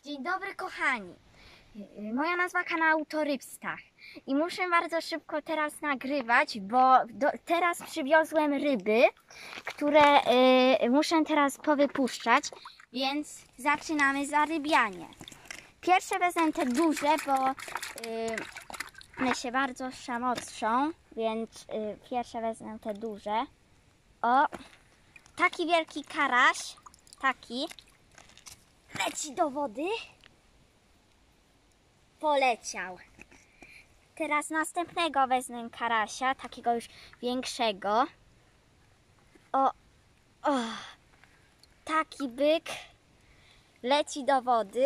Dzień dobry kochani, moja nazwa kanału to Rybstach i muszę bardzo szybko teraz nagrywać, bo teraz przywiozłem ryby, które muszę teraz powypuszczać, więc zaczynamy zarybianie. Pierwsze wezmę te duże, bo one się bardzo szamotszą, więc pierwsze wezmę te duże. O, taki wielki karaś, taki. Leci do wody. Poleciał. Teraz następnego wezmę karasia, takiego już większego. O, taki byk leci do wody.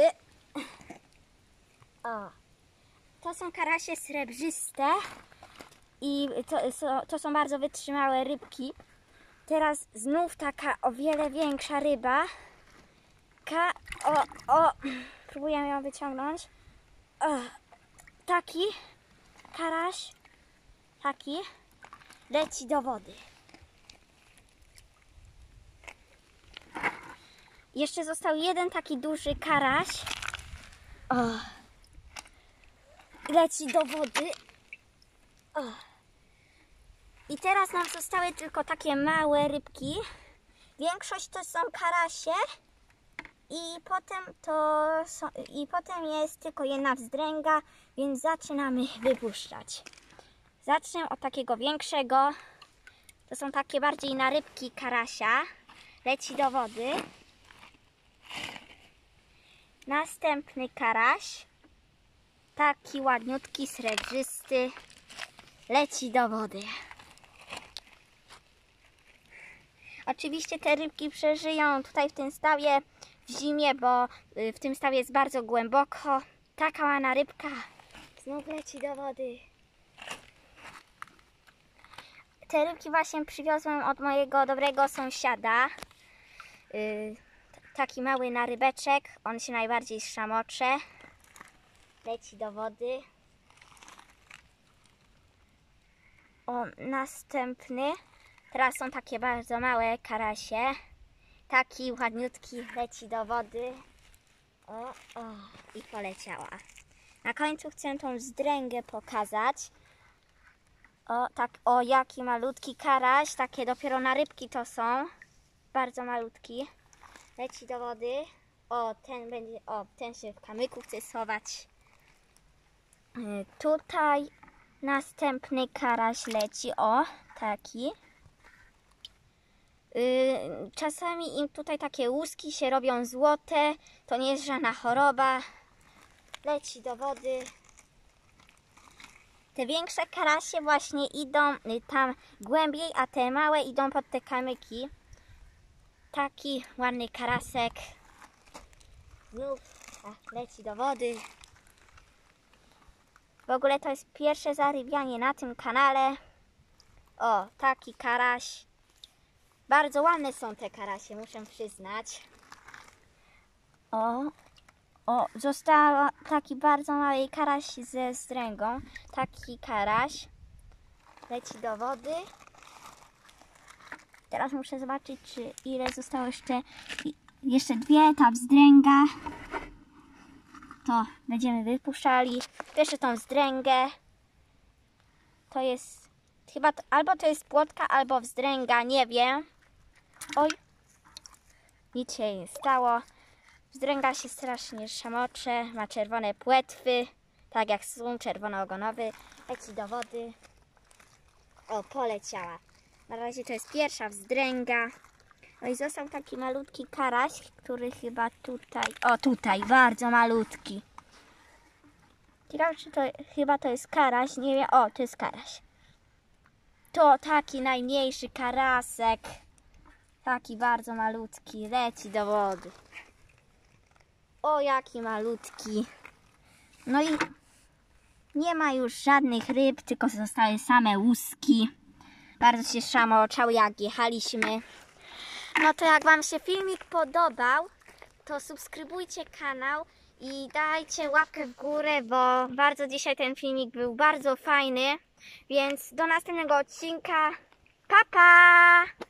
O, to są karasie srebrzyste i to są bardzo wytrzymałe rybki. Teraz znów taka o wiele większa ryba. Próbuję ją wyciągnąć. Taki karaś, taki leci do wody. Jeszcze został jeden taki duży karaś. Leci do wody. I teraz nam zostały tylko takie małe rybki. Większość to są karasie. I potem jest tylko jedna wzdręga, więc zaczynamy wypuszczać. Zacznę od takiego większego. To są takie bardziej na rybki karasia. Leci do wody. Następny karaś. Taki ładniutki, srebrzysty. Leci do wody. Oczywiście te rybki przeżyją tutaj w tym stawie w zimie, bo w tym stawie jest bardzo głęboko. Taka ładna rybka znów leci do wody. Te rybki właśnie przywiozłem od mojego dobrego sąsiada. Taki mały narybeczek, on się najbardziej szamocze. Leci do wody. O, następny. Teraz są takie bardzo małe karasie. Taki ładniutki leci do wody. I poleciała. Na końcu chcę tą zdręgę pokazać. Jaki malutki karaś. Takie dopiero na rybki to są. Bardzo malutki. Leci do wody. Ten się w kamyku chce schować. Tutaj następny karaś leci. Taki. Czasami im tutaj takie łuski się robią złote. To nie jest żadna choroba. Leci do wody. Te większe karasie właśnie idą tam głębiej, a te małe idą pod te kamyki. Taki ładny karasek. Znów leci do wody. W ogóle to jest pierwsze zarybianie na tym kanale. Taki karaś. Bardzo ładne są te karasie, muszę przyznać. Został taki bardzo mały karaś ze zdręgą. Taki karaś. Leci do wody. Teraz muszę zobaczyć, ile zostało jeszcze. Jeszcze dwie, ta wzdręga. To będziemy wypuszczali. Jeszcze tą wzdręgę. To jest chyba, albo to jest płotka, albo wzdręga, nie wiem. Oj, nic się nie stało. Wzdręga się strasznie szamocze, ma czerwone płetwy, tak jak sum czerwono-ogonowy. Leci do wody. Poleciała. Na razie to jest pierwsza wzdręga. I został taki malutki karaś, który chyba tutaj, bardzo malutki. Ciekawe, czy to chyba to jest karaś, nie wiem. To jest karaś. To taki najmniejszy karasek. Taki bardzo malutki, leci do wody. Jaki malutki. No i nie ma już żadnych ryb, tylko zostały same łuski. Bardzo się szamoczały, jak jechaliśmy. No to jak Wam się filmik podobał, to subskrybujcie kanał i dajcie łapkę w górę, bo bardzo dzisiaj ten filmik był bardzo fajny. Więc do następnego odcinka. Pa, pa!